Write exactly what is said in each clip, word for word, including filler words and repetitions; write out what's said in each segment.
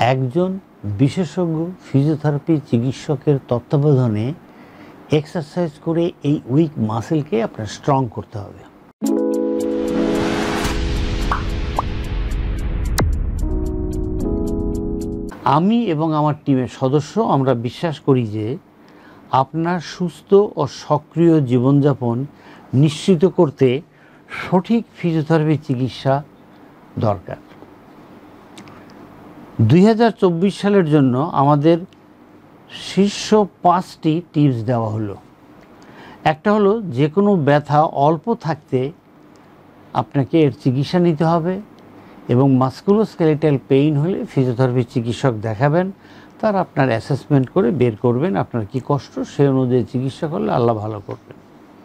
একজন বিশেষজ্ঞ ফিজিওথেরাপি চিকিৎসকের তত্ত্বাবধানে এক্সারসাইজ করে এই উইক মাসেলকে আপনার স্ট্রং করতে হবে। আমি এবং আমার টিমের সদস্য আমরা বিশ্বাস করি যে আপনার সুস্থ ও সক্রিয় জীবনযাপন নিশ্চিত করতে সঠিক ফিজিওথেরাপি চিকিৎসা দরকার। দুই হাজার চব্বিশ সালের জন্য আমাদের শীর্ষ পাঁচটি টিপস দেওয়া হলো। একটা হলো, যে কোনো ব্যথা অল্প থাকতে আপনাকে এর চিকিৎসা নিতে হবে এবং মাস্কুলোস্কেলেটাল পেইন হলে ফিজিওথেরাপি চিকিৎসক দেখাবেন, তার আপনার অ্যাসেসমেন্ট করে বের করবেন আপনার কি কষ্ট, সেই অনুযায়ী চিকিৎসা করলে আল্লাহ ভালো করবেন।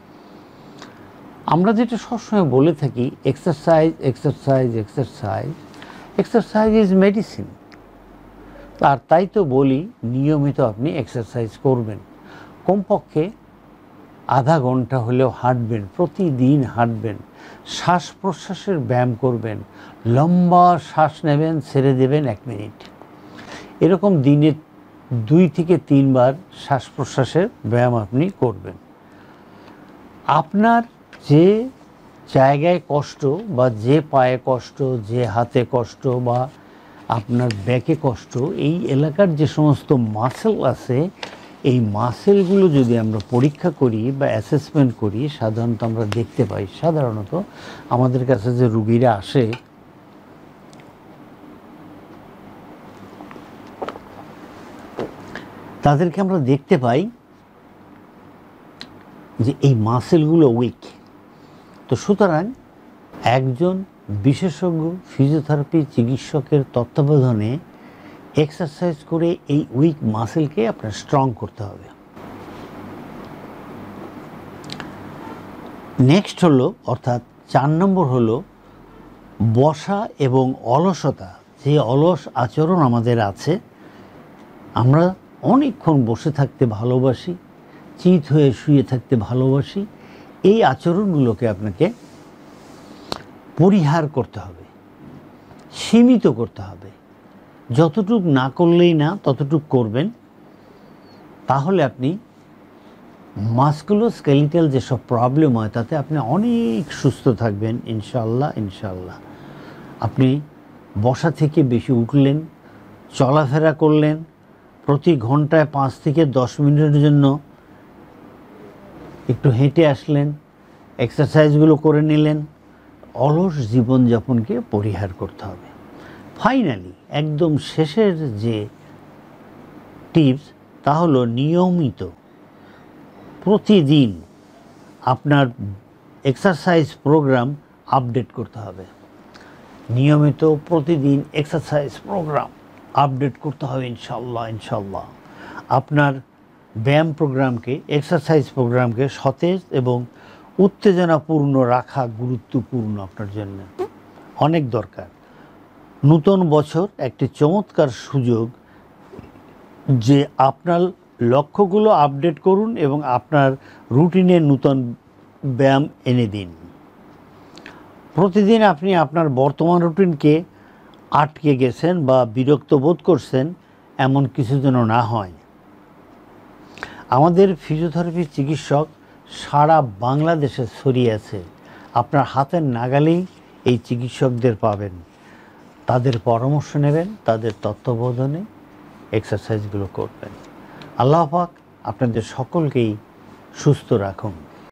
আমরা যেটা সবসময় বলে থাকি, exercise exercise exercise exercise is medicine. আর তাই তো বলি, নিয়মিত আপনি এক্সারসাইজ করবেন, কমপক্ষে আধা ঘন্টা হলেও হাঁটবেন, প্রতিদিন হাঁটবেন, শ্বাস প্রশ্বাসের ব্যায়াম করবেন, লম্বা শ্বাস নেবেন, ছেড়ে দেবেন এক মিনিট, এরকম দিনে দুই থেকে তিনবার শ্বাস প্রশ্বাসের ব্যায়াম আপনি করবেন। আপনার যে জায়গায় কষ্ট বা যে পায়ে কষ্ট, যে হাতে কষ্ট বা আপনার ব্যাকে কষ্ট, এই এলাকার যে সমস্ত মাসেল আছে, এই মাসেলগুলো যদি আমরা পরীক্ষা করি বা অ্যাসেসমেন্ট করি, সাধারণত আমরা দেখতে পাই, সাধারণত আমাদের কাছে যে রুগীরা আসে তাদেরকে আমরা দেখতে পাই যে এই মাসেলগুলো উইক। তো সুতরাং একজন বিশেষজ্ঞ ফিজিওথেরাপি চিকিৎসকের তত্ত্বাবধানে এক্সারসাইজ করে এই উইক মাসেলকে আপনার স্ট্রং করতে হবে। নেক্সট হলো, অর্থাৎ চার নম্বর হলো, বসা এবং অলসতা। যে অলস আচরণ আমাদের আছে, আমরা অনেকক্ষণ বসে থাকতে ভালোবাসি, চিত হয়ে শুয়ে থাকতে ভালোবাসি, এই আচরণগুলোকে আপনাকে পরিহার করতে হবে, সীমিত করতে হবে। যতটুক না করলেই না, ততটুক করবেন, তাহলে আপনি মাস্কুলোস্কেলিটাল যেসব প্রবলেম হয় তাতে আপনি অনেক সুস্থ থাকবেন ইনশাআল্লাহ। ইনশাআল্লাহ আপনি বসা থেকে বেশি উঠলেন, চলাফেরা করলেন, প্রতি ঘন্টায় পাঁচ থেকে দশ মিনিটের জন্য একটু হেঁটে আসলেন, এক্সারসাইজগুলো করে নিলেন, অলস জীবনযাপনকে পরিহার করতে হবে। ফাইনালি একদম শেষের যে টিপস, তা হলো নিয়মিত প্রতিদিন আপনার এক্সারসাইজ প্রোগ্রাম আপডেট করতে হবে। নিয়মিত প্রতিদিন এক্সারসাইজ প্রোগ্রাম আপডেট করতে হবে ইনশাল্লাহ। ইনশাল্লাহ আপনার ব্যায়াম প্রোগ্রামকে, এক্সারসাইজ প্রোগ্রামকে সতেজ এবং উত্তেজনাপূর্ণ রাখা গুরুত্বপূর্ণ, আপনার জন্য অনেক দরকার। নূতন বছর একটি চমৎকার সুযোগ যে আপনার লক্ষ্যগুলো আপডেট করুন এবং আপনার রুটিনে নূতন ব্যায়াম এনে দিন। প্রতিদিন আপনি আপনার বর্তমান রুটিনকে আটকে গেছেন বা বিরক্ত বোধ করছেন, এমন কিছু যেন না হয়। আমাদের ফিজিওথেরাপি চিকিৎসক সারা বাংলাদেশে ছড়িয়ে আছে, আপনার হাতের নাগালেই এই চিকিৎসকদের পাবেন। তাদের পরামর্শ নেবেন, তাদের তত্ত্বাবধানে এক্সারসাইজগুলো করবেন। আল্লাহ পাক আপনাদের সকলকেই সুস্থ রাখুন।